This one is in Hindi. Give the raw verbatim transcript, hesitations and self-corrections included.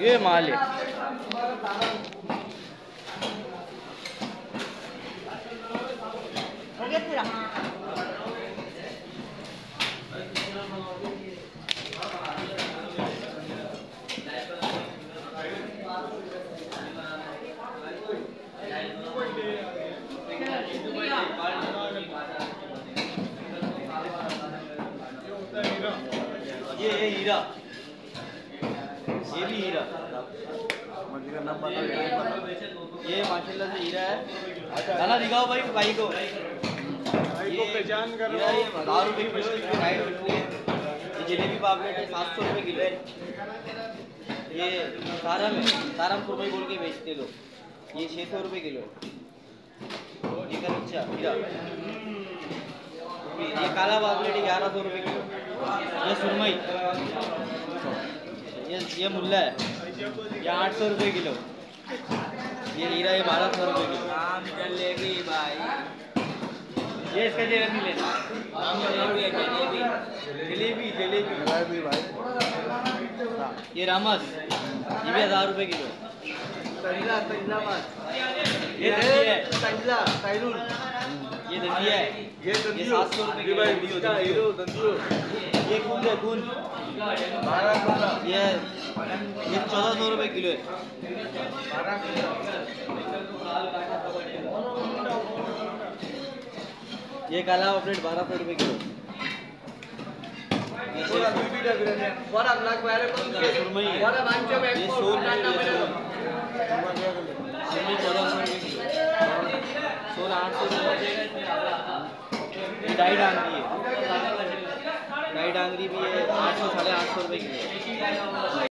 ये माल है। हो गया तेरा? ये है हीरा, ये भी हीरा। ये माशाल्लाह से हीरा है। गाना दिखाओ भाई भाई को। ये पहचान कर लो। ये हजार रुपए की मछली है, राइट मछली है। ये जलेबी पापलेट है, सात सौ रुपये किलो है। ये सारम है, सारम रुपये बोल के बेचते लोग। ये छः सौ रुपये किलो है। ये कच्चा हीरा। ये काला पापलेट ग्यारह सौ रुपये किलो। ये सुरमई, ये ये मुल्ला है, ये आठ सौ रुपये किलो। ये हीरा ये बारह सौ रुपये किलो। काम जलेबी भाई, ये इसका जेर नहीं लेना। जलेबी जलेबी जलेबी जलेबी जलेबी भाई। ये रामस, ये भी हजार रुपये किलो। तंजला तंजला माल, ये दंदी है, तंजला तैरून, ये दंदिया है, ये ये सात सौ रुपये किलो। हीरो दंदियो ये कून है कून, बारह सोलह ये ये चौदह सौ रुपये किलो है। ये काला पापलेट बारह सौ रुपये किलो। ये सुरमई है, ये सोल है, ये सोल सुरमई चौदह सौ रुपये किलो। सोल आठ सौ रुपये। ये डाई डांगरी है, डाई डांगरी भी है आठ सौ साढ़े आठ सौ रुपये किलो।